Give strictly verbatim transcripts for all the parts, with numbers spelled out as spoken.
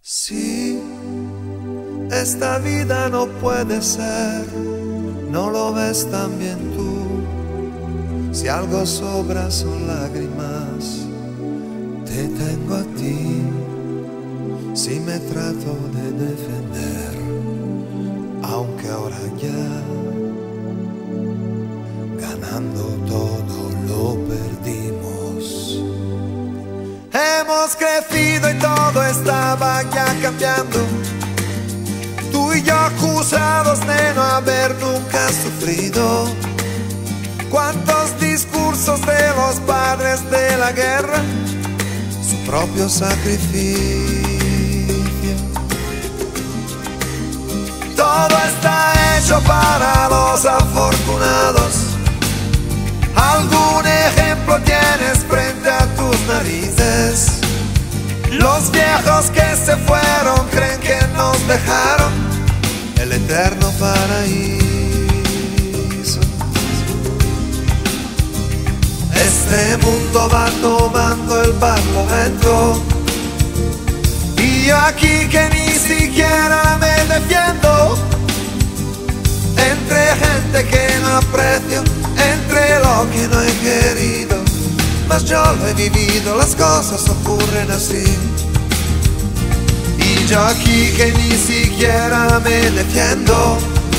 Si esta vida no puede ser, no lo ves también tú. Si algo sobra son lágrimas, te tengo a ti. Si me trato de defender, aunque ahora ya ganando todo lo perdimos. Hemos crecido y todo estaba ya cambiando. Tú y yo acusados de no haber nunca sufrido. Cuántos discursos de los padres de la guerra, su propio sacrificio. Todo está hecho para los afortunados. ¿Algún ejemplo tienes frente a tus narices? Los viejos que se fueron creen que nos dejaron el eterno paraíso. Este mundo va tomando el barlovento y yo aquí que ni siquiera me defiendo, entre gente que no aprecio, entre lo que no he querido. Mas yo lo he vivido, las cosas ocurren así. Y yo aquí que ni siquiera me defiendo.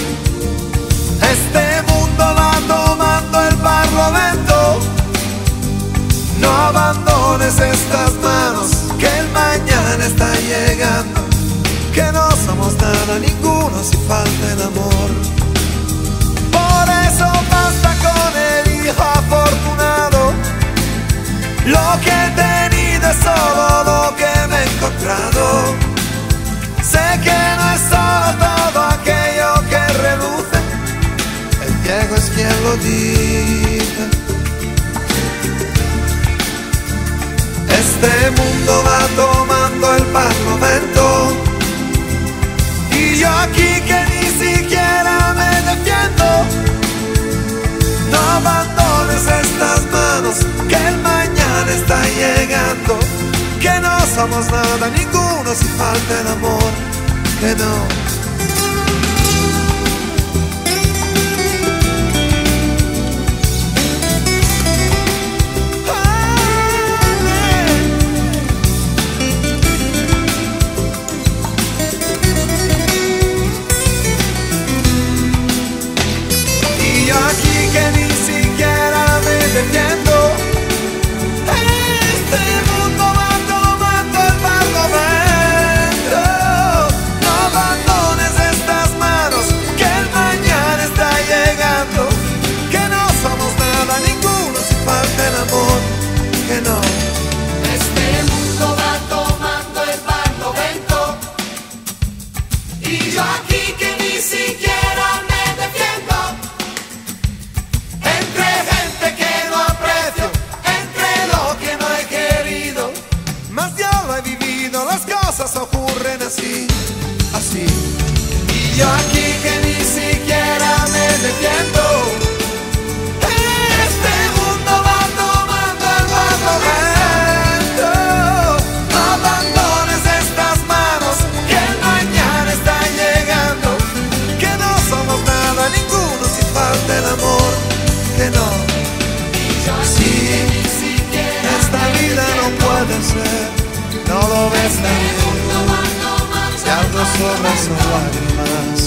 Este mundo va tomando el barlovento. No abandones estas manos, que el mañana está llegando. Que no somos nada ninguno si falta el amor. Por eso basta con el hijo afortunado. Lo que he tenido es solo lo que me he encontrado. Sé que no es solo todo aquello que reluce, el ciego es quien lo dice. Este mundo va tomando el barlovento y yo aquí que ni siquiera me defiendo. No abandones estas manos, que el mañana está llegando. Que no somos nada ninguno si falta el amor. Que no. Este mundo va tomando el barlovento. No abandones estas manos, que el mañana está llegando. Que no somos nada ninguno si falta el amor. Que no. Este mundo va tomando el barlovento y yo aquí que ni siquiera me defiendo. Entre gente que no aprecio, entre lo que no he querido. Mas yo lo he vivido, las cosas ocurren así, así. Y yo aquí que ni siquiera me defiendo. Este mundo va tomando el barlovento. No abandones estas manos, que el mañana está llegando. Que no somos nada ninguno si falta el amor. Que no. Sí, Esta vida no puede ser, no lo ves también. Si algo sobra son lágrimas,